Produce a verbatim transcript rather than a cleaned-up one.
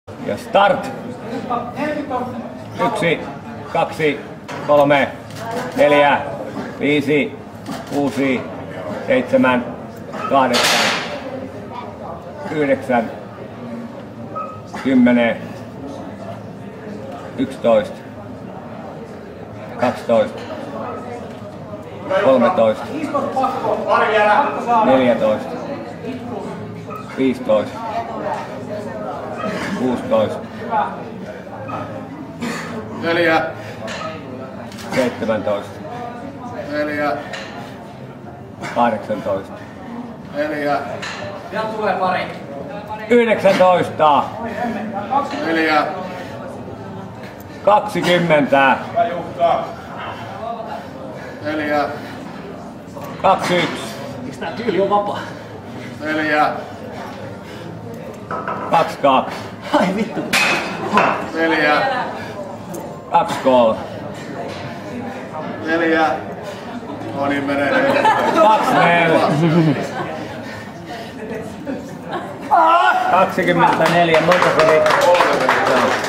Ja start! Yksi, kaksi, kolme, neljä, viisi, kuusi, seitsemän, kahdeksan, yhdeksän, kymmenen, yksitoista, kaksitoista, kolmetoista, neljätoista, viisitoista, kuusitoista, Neljä. seitsemäntoista, Neljä. kahdeksantoista, Neljä. Pian tulee pari. yhdeksäntoista, Neljä. kaksikymmentä, Neljä. kaksikymmentäyksi, Miks tää tyyli on vapaa? Neljä. kaksikymmentäkaksi, Ai vittu. Neljä. kaksikymmentäkolme, Neljä. No niin menee. kaksikymmentäneljä, kaksikymmentäneljä, monta se oli?